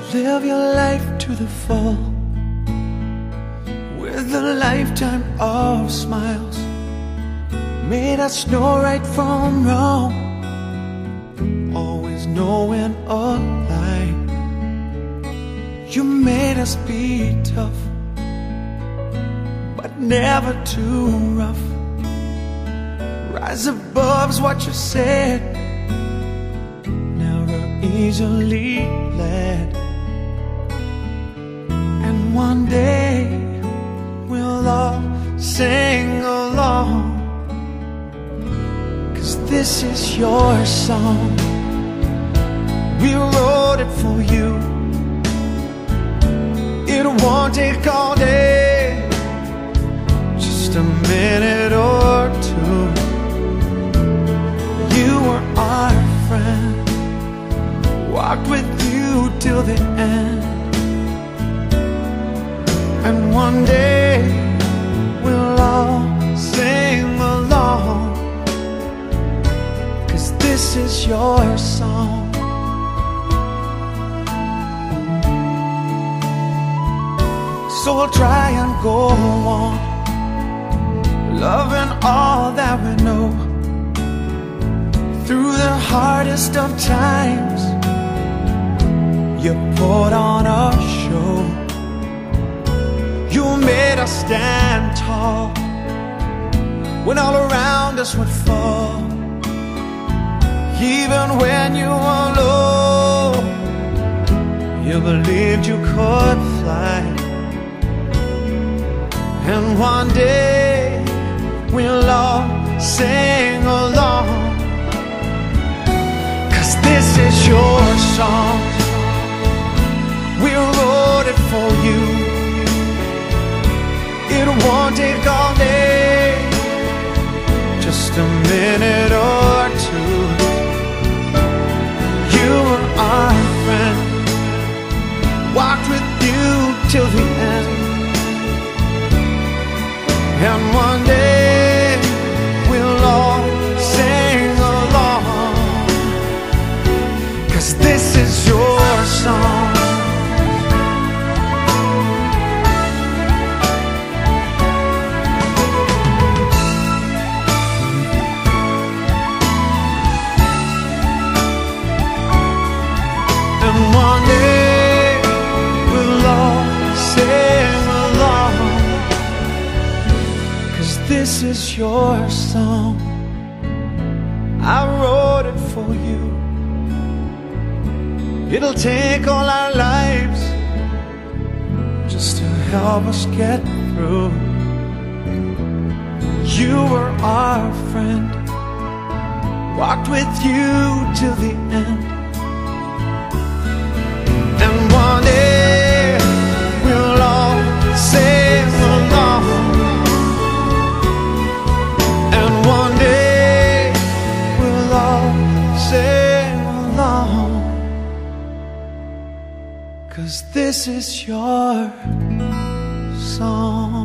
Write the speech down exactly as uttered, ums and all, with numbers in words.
Live your life to the full, with a lifetime of smiles. Made us know right from wrong, always knowing a lie. You made us be tough, but never too rough. Rise above's what you said, never easily led. And one day we'll all sing along, 'cause this is your song. We wrote it for you. It won't take all day, just a minute or two. You were our friend, walked with you till the end. And one day we'll all sing along, 'cause this is your song. So we'll try and go on, loving all that we know. Through the hardest of times, you put on a show. You made us stand tall when all around us would fall. Even when you were low, you believed you could fly. And one day we'll all sing along, 'cause this is your song. We wrote it for you. It won't take all day, just a minute or two. You were our friend, walked with you till the end. And one day we'll all sing along, 'cause this is your song. And one day we'll all sing along, 'cause this is your song. I wrote it for you. It'll take all our lives just to help us get through. You were our friend, walked with you till the end. And one day we'll all sing along, and one day we'll all sing along, 'cause this is your song.